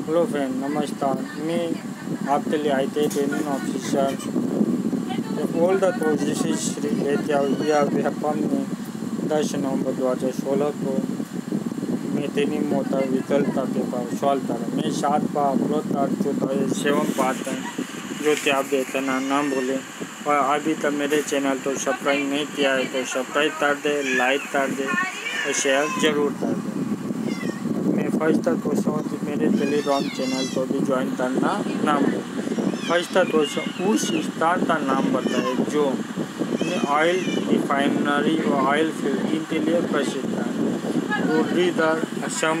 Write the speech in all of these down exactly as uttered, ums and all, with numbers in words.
Hello friend, नमस्कार। मैं आपके लिए I T I training officer all the process related या व्यापम ने दस नवंबर दो हज़ार सोलह को मैं ट्रेनिंग मोटर विकल्प का पेपर सॉल्व करा। मैं सात बार अपलोड कर चुका है, सेवन पार्ट है जो कि आप देखना ना भूलें। और अभी तक मेरे चैनल को सब्सक्राइब नहीं किया है तो सब्सक्राइब कर दे, लाइक कर दे और शेयर ज़रूर कर दे। मैं फर्स्ट तक क्वेश्चन कि मेरे टेलीग्राम चैनल को भी ज्वाइन करना ना भूलें। फर्स्ट क्वेश्चन उस स्थान का नाम बताए जो ऑयल रिफाइनरी और ऑयल फिल्टिंग के लिए प्रसिद्ध है। रुद्रीधर असम,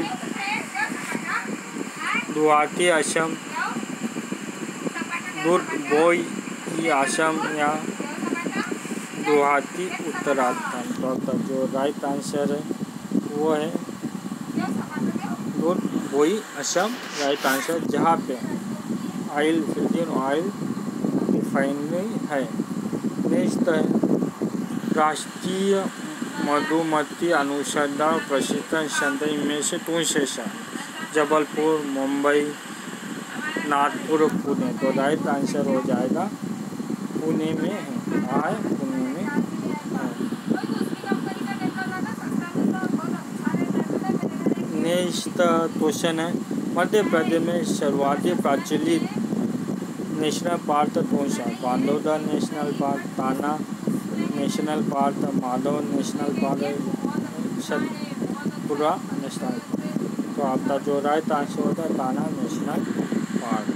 गुवाहाटी असम, दुर्गोई असम या गुवाहाटी उत्तराखंड। तो जो राइट आंसर है वो है दुर्गोई असम राइट आंसर, जहाँ पे ऑयल फिल्टिंग ऑयल रिफाइनरी है। नेक्स्ट है राष्ट्रीय मधुमक्खी अनुसंधान प्रशिक्षण संस्थान इनमें से कौन से शहर? जबलपुर, मुंबई, नागपुर, पुणे। तो राइट आंसर हो जाएगा पुणे में है। हाँ, पुणे में है। नेक्स्ट क्वेश्चन है मध्य प्रदेश में सर्वाधिक प्रचलित नेशनल पार्क कौन सा? बांधवगढ़ नेशनल पार्क, ताना national park, Madhav national park, Satpura national park. तो आपका जो राइट आंसर होता है ताना नेशनल पार्क।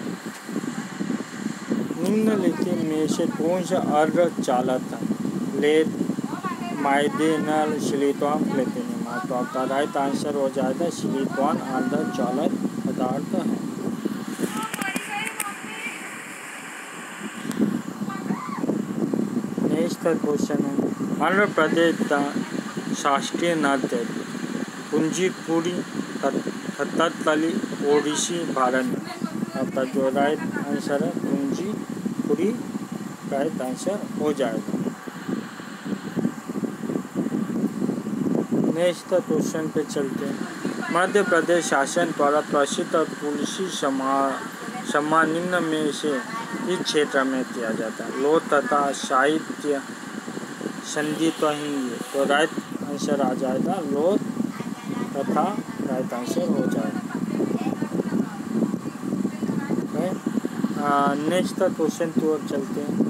निम्नलिखित में से कौन सा अर्ध चालक है? लेड, माइडेनल, सिलिकॉन, प्लेटिनम। तो आपका राइट आंसर हो जाएगा सिलिकॉन अर्ध चालक पदार्थ है। नेक्स्ट क्वेश्चन है आंध्र प्रदेश का शास्त्रीय नृत्य कुचिपुड़ी, कथकली, ओडिसी, भारत में। आपका जो राइट आंसर है कुचिपुड़ी राइट आंसर हो जाएगा। नेक्स्ट क्वेश्चन पे चलते हैं। मध्य प्रदेश शासन द्वारा प्रसिद्ध तुलसी सम्मान निम्न में से इस क्षेत्र में किया जाता है? लोक तथा साहित्य, संगीत व हिंदी। तो राइट आंसर आ जाएगा लोक तथा राइट आंसर हो जाएगा। नेक्स्ट क्वेश्चन की ओर चलते हैं।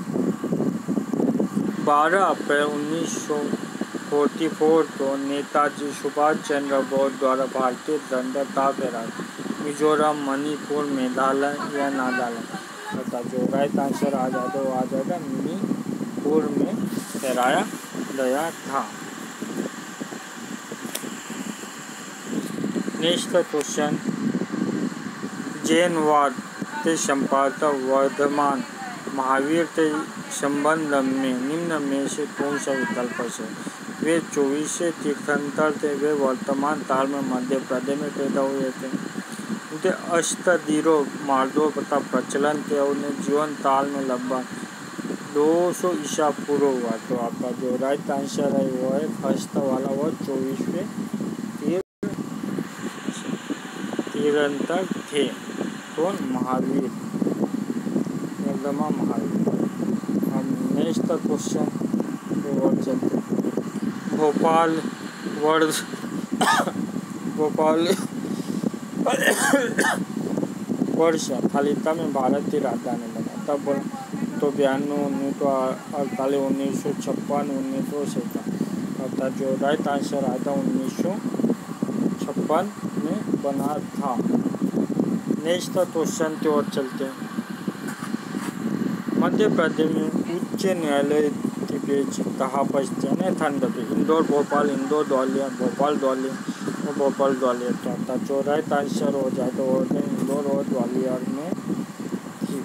बारह अप्रैल उन्नीस सौ चौवालीस को नेताजी सुभाष चंद्र बोस द्वारा भारतीय दंडता करार मिजोरम, मणिपुर, मेघालय या नागालैंड। तथा जो राइट आंसर आ जाएगा वो आ जाएगा मणिपुर में कराया गया था। नेक्स्ट क्वेश्चन जैनवाद के संपादक वर्धमान महावीर के संबंध में निम्न में से कौन सा विकल्प है? वे चौबीस तीर्थंकर थे, वे वर्तमान काल में मध्य प्रदेश में पैदा हुए थे, उनके अष्टदिरो मार्गों का प्रचलन थे और उन्हें जीवन काल में लगभग दो सौ ईसा पूर्व हुआ। तो आपका जो राइट आंसर है वो है फर्स्ट वाला, वो चौबीसवें तीर्थ तीर्थंकर थे। तो महावीर, वर्धमान महावीर। हम नेक्स्ट क्वेश्चन और चलते भोपाल वर्ष भोपाल वर्ष थालिका में भारत की राजधानी बना तब? तो बयानवे, उन्नीस सौ अड़तालीस, उन्नीस सौ छप्पन, उन्नीस सौ सत्तावन। अर्थात जो राइट आंसर आया था उन्नीस सौ छप्पन में बना था। नेक्स्ट क्वेश्चन की ओर चलते हैं। मध्य प्रदेश में उच्च न्यायालय की बेंच कहाँ पर स्थित है? खंड पे इंदौर, भोपाल, इंदौर, ग्वालियर, भोपाल, ग्वालियर और भोपाल, ग्वालियर। तो जो राइट आंसर हो जाए तो वो इंदौर और ग्वालियर में थी।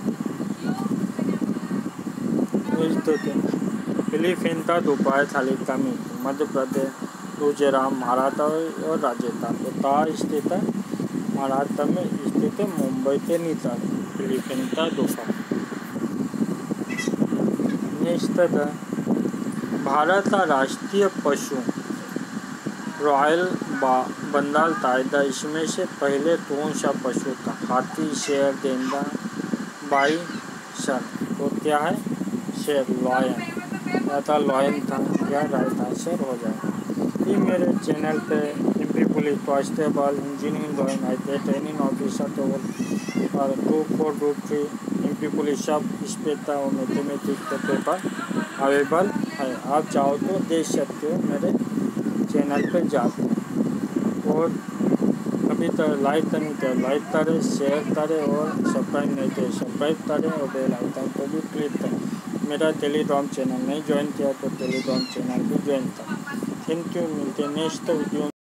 एलिफेंटा दोपहर थालिका में मध्य प्रदेश, गुजरात, महाराष्ट्र और राजस्थान। तो कहाँ स्थित है? महाराष्ट्र में स्थित है, मुंबई के निकट एलिफेंटा दोपहर। नेक्स्ट है भारत का राष्ट्रीय पशु रॉयल बंदाल तायदा इसमें से पहले कौन सा पशु था? हाथी, शेर, गेंडा, बाइसन। तो क्या है? शेर, लॉयन। या था लॉयन था, क्या राइट आंसर हो जाएगा। ये मेरे चैनल पे MP police constable, engineering drawing I T I training officer तो और two four two three MP police sub inspector और मैथमेटिक्स के पेपर अवेलेबल है। आप चाहो तो देख सकते हो मेरे चैनल पे जाते और अभी तक लाइक नहीं किया लाइक करें, शेयर करें और सब्सक्राइब नहीं किया सब्सक्राइब करें और बेल आइकन को भी क्लिक करें। मेरा टेलीग्राम चैनल नहीं ज्वाइन किया तो टेलीग्राम चैनल भी ज्वाइन करें। थैंक यू, मिलते हैं नेक्स्ट वीडियो।